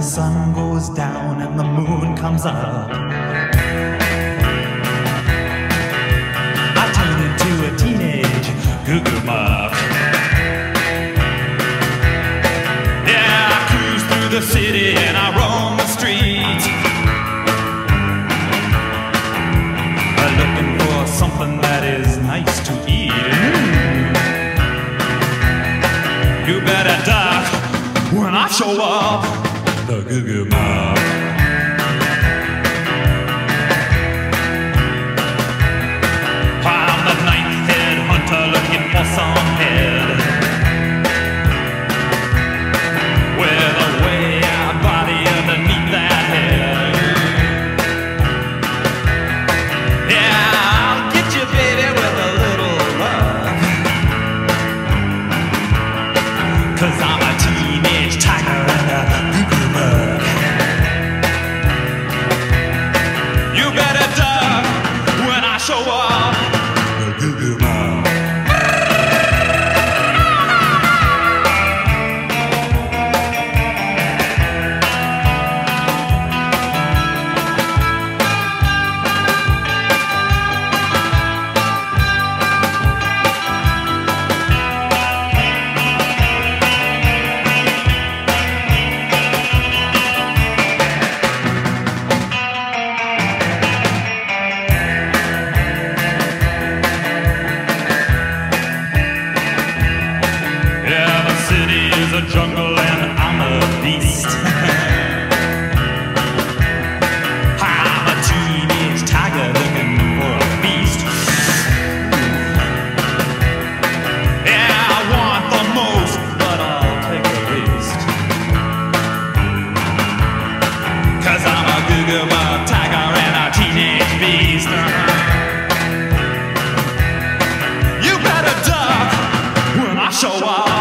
the sun goes down and the moon comes up, I turn into a teenage goo-goo muck. Yeah, I cruise through the city and I roam the streets, looking for something that is nice to eat. You better duck when I show up, the goo-goo muck. I'm the ninth-head hunter looking for some head with a way-out body underneath that head. Yeah, I'll get you, baby, with a little love, 'cause I'm a teenage tiger and a goo-goo muck. You better duck when I show up, the goo-goo muck. A jungle and I'm a beast. I'm a teenage tiger looking for a feast. Yeah, I want the most, but I'll take the least, 'cause I'm a goo-goo muck tiger and a teenage beast. You better duck when I show up.